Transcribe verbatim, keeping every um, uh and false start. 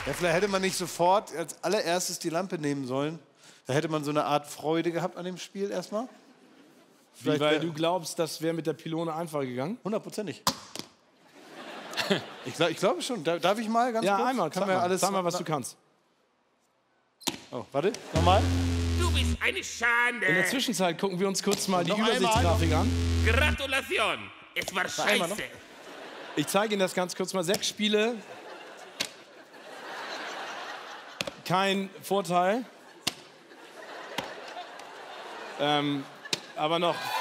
Ja, vielleicht hätte man nicht sofort als allererstes die Lampe nehmen sollen. Da hätte man so eine Art Freude gehabt an dem Spiel erstmal. Wie, weil du glaubst, das wäre mit der Pylone einfacher gegangen? Hundertprozentig. ich, glaub, ich glaube schon. Darf ich mal ganz ja, kurz? Ja, einmal. Kann Sag mal, alles, sag mal, was du kannst. Oh, warte. Nochmal. Du bist eine Schande. In der Zwischenzeit gucken wir uns kurz mal die noch Übersichtsgrafik an. Gratulation. Es war scheiße. Ich zeige Ihnen das ganz kurz mal. Sechs Spiele. Kein Vorteil. Ähm, aber noch